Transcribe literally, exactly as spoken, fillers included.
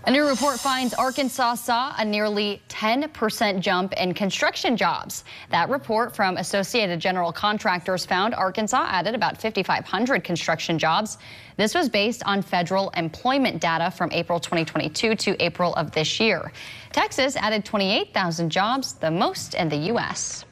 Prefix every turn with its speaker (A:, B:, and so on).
A: A new report finds Arkansas saw a nearly ten percent jump in construction jobs. That report from Associated General Contractors found Arkansas added about fifty-five hundred construction jobs. This was based on federal employment data from April twenty twenty-two to April of this year. Texas added twenty-eight thousand jobs, the most in the U S